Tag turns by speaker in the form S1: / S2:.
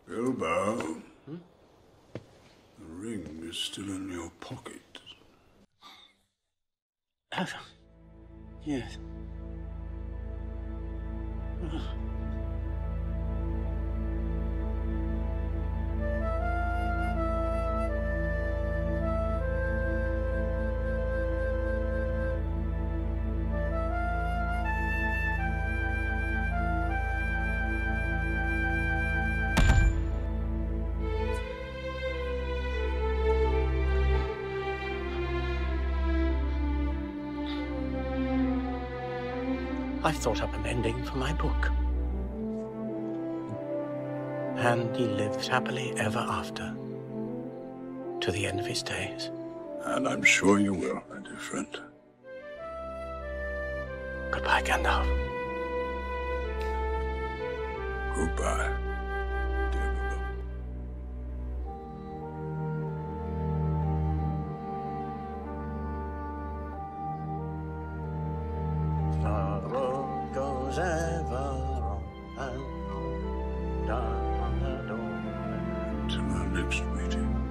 S1: Bilbo, the ring is still in your pocket.
S2: Yes. I've thought up an ending for my book. And he lived happily ever after, to the end of his days.
S1: And I'm sure you will, my dear friend.
S2: Goodbye, Gandalf.
S1: Goodbye, dear Bilbo.
S2: The road goes ever on and on, down the door.
S1: Till our next meeting.